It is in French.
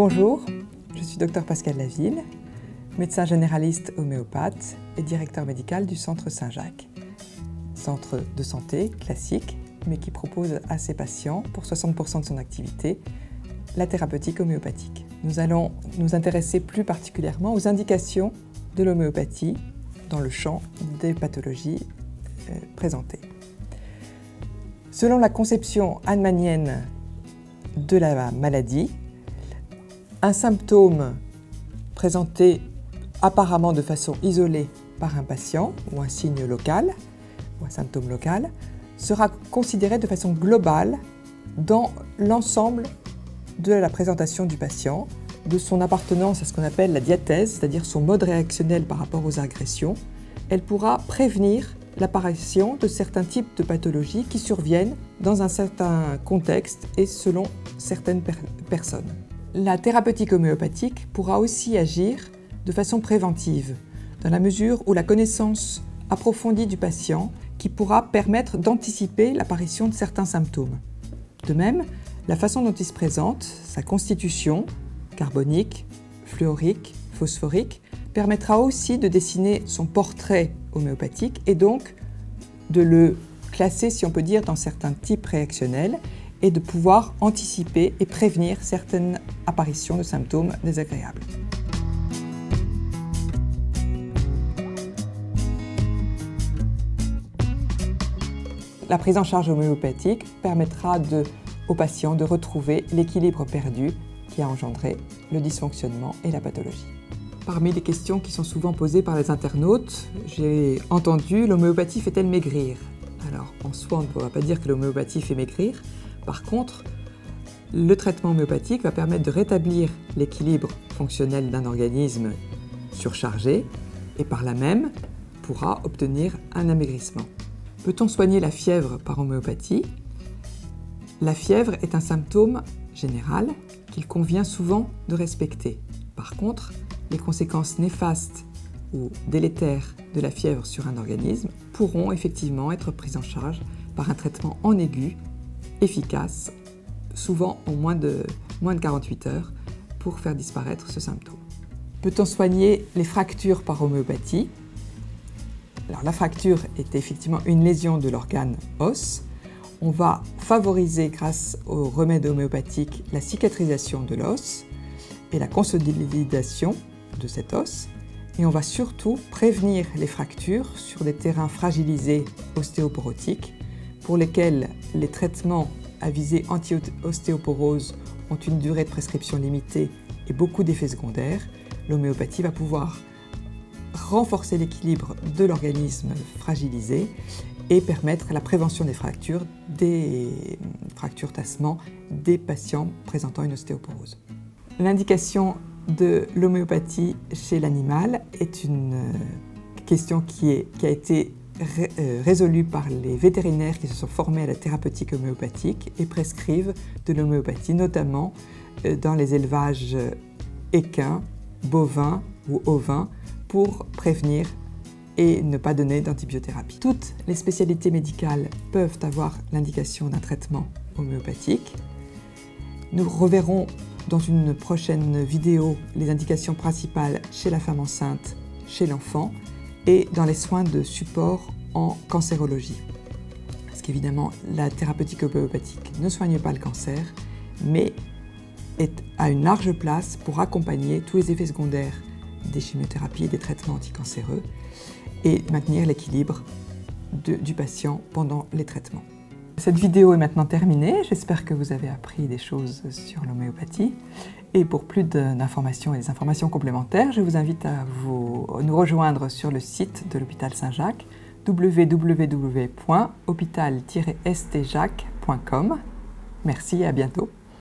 Bonjour, je suis Dr Pascal Laville, médecin généraliste homéopathe et directeur médical du Centre Saint-Jacques. Centre de santé classique, mais qui propose à ses patients, pour 60% de son activité, la thérapeutique homéopathique. Nous allons nous intéresser plus particulièrement aux indications de l'homéopathie dans le champ des pathologies présentées. Selon la conception hahnemannienne de la maladie, un symptôme présenté apparemment de façon isolée par un patient ou un signe local ou un symptôme local sera considéré de façon globale dans l'ensemble de la présentation du patient, de son appartenance à ce qu'on appelle la diathèse, c'est-à-dire son mode réactionnel par rapport aux agressions. Elle pourra prévenir l'apparition de certains types de pathologies qui surviennent dans un certain contexte et selon certaines personnes. La thérapeutique homéopathique pourra aussi agir de façon préventive, dans la mesure où la connaissance approfondie du patient qui pourra permettre d'anticiper l'apparition de certains symptômes. De même, la façon dont il se présente, sa constitution, carbonique, fluorique, phosphorique, permettra aussi de dessiner son portrait homéopathique et donc de le classer, si on peut dire, dans certains types réactionnels et de pouvoir anticiper et prévenir certaines apparitions de symptômes désagréables. La prise en charge homéopathique permettra aux patients de retrouver l'équilibre perdu qui a engendré le dysfonctionnement et la pathologie. Parmi les questions qui sont souvent posées par les internautes, j'ai entendu « l'homéopathie fait-elle maigrir ?» Alors, en soi, on ne pourra pas dire que l'homéopathie fait maigrir. Par contre, le traitement homéopathique va permettre de rétablir l'équilibre fonctionnel d'un organisme surchargé et par là même pourra obtenir un amaigrissement. Peut-on soigner la fièvre par homéopathie? La fièvre est un symptôme général qu'il convient souvent de respecter. Par contre, les conséquences néfastes ou délétères de la fièvre sur un organisme pourront effectivement être prises en charge par un traitement en aigu, efficace, souvent en moins de 48 heures, pour faire disparaître ce symptôme. Peut-on soigner les fractures par homéopathie? Alors, la fracture est effectivement une lésion de l'organe os. On va favoriser, grâce aux remèdes homéopathiques, la cicatrisation de l'os et la consolidation de cet os. Et on va surtout prévenir les fractures sur des terrains fragilisés ostéoporotiques pour lesquels les traitements à visée anti-ostéoporose ont une durée de prescription limitée et beaucoup d'effets secondaires. L'homéopathie va pouvoir renforcer l'équilibre de l'organisme fragilisé et permettre la prévention des fractures tassement des patients présentant une ostéoporose. L'indication de l'homéopathie chez l'animal est une question qui a été résolue par les vétérinaires qui se sont formés à la thérapeutique homéopathique et prescrivent de l'homéopathie, notamment dans les élevages équins, bovins ou ovins, pour prévenir et ne pas donner d'antibiothérapie. Toutes les spécialités médicales peuvent avoir l'indication d'un traitement homéopathique. Nous reverrons dans une prochaine vidéo les indications principales chez la femme enceinte, chez l'enfant et dans les soins de support en cancérologie. Parce qu'évidemment, la thérapeutique homéopathique ne soigne pas le cancer, mais a une large place pour accompagner tous les effets secondaires des chimiothérapies et des traitements anticancéreux et maintenir l'équilibre du patient pendant les traitements. Cette vidéo est maintenant terminée. J'espère que vous avez appris des choses sur l'homéopathie. Et pour plus d'informations et des informations complémentaires, je vous invite à nous rejoindre sur le site de l'hôpital Saint-Jacques, www.hôpital-stjacques.com. Merci et à bientôt.